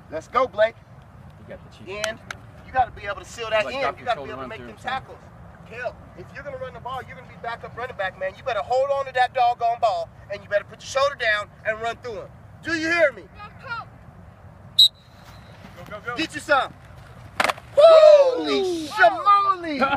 Let's go, Blake. You got the chief. And you got to be able to seal that Like in. You got to be able to make them tackles. Hell, if you're going to run the ball, you're going to be backup running back, man. You better hold on to that doggone ball, and you better put your shoulder down and run through him. Do you hear me? Go, go, go. Get you some. Holy shamoly!